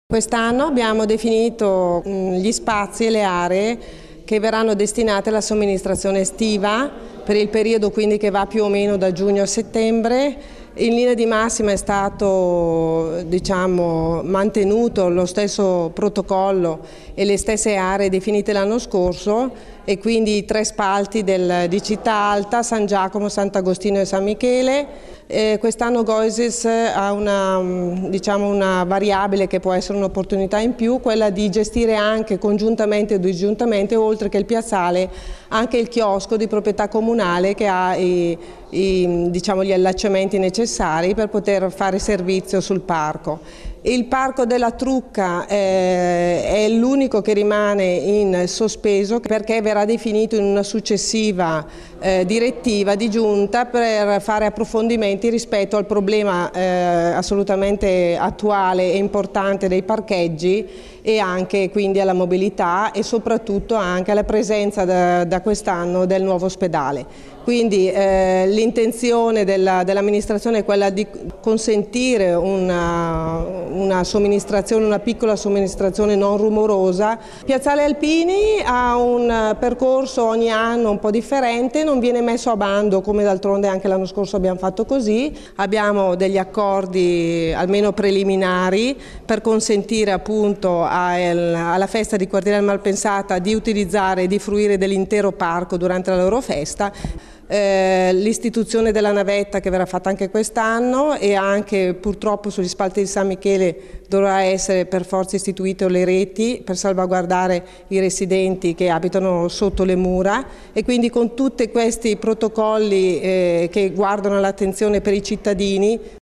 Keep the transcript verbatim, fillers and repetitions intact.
Quest'anno abbiamo definito gli spazi e le aree che verranno destinate alla somministrazione estiva per il periodo quindi che va più o meno da giugno a settembre. In linea di massima è stato diciamo, mantenuto lo stesso protocollo e le stesse aree definite l'anno scorso, e quindi i tre spalti del, di Città Alta, San Giacomo, Sant'Agostino e San Michele. Eh, quest'anno Goisis ha una, diciamo, una variabile che può essere un'opportunità in più, quella di gestire anche congiuntamente o disgiuntamente, oltre che il piazzale, anche il chiosco di proprietà comunale che ha i, i, diciamo, gli allacciamenti necessari per poter fare servizio sul parco. Il parco della Trucca eh, è l'unico che rimane in sospeso perché verrà definito in una successiva eh, direttiva di giunta per fare approfondimenti rispetto al problema eh, assolutamente attuale e importante dei parcheggi e anche quindi alla mobilità e soprattutto anche alla presenza da, da quest'anno del nuovo ospedale. Quindi eh, l'intenzione dell'amministrazione è quella di consentire una, una somministrazione, una piccola somministrazione non rumorosa. Piazzale Alpini ha un percorso ogni anno un po' differente, non viene messo a bando come d'altronde anche l'anno scorso abbiamo fatto così. Abbiamo degli accordi almeno preliminari per consentire appunto alla festa di Quartiere Malpensata di utilizzare e di fruire dell'intero parco durante la loro festa. Eh, l'istituzione della navetta che verrà fatta anche quest'anno, e anche purtroppo sugli spalti di San Michele dovrà essere per forza istituite le reti per salvaguardare i residenti che abitano sotto le mura, e quindi con tutti questi protocolli eh, che guardano l'attenzione per i cittadini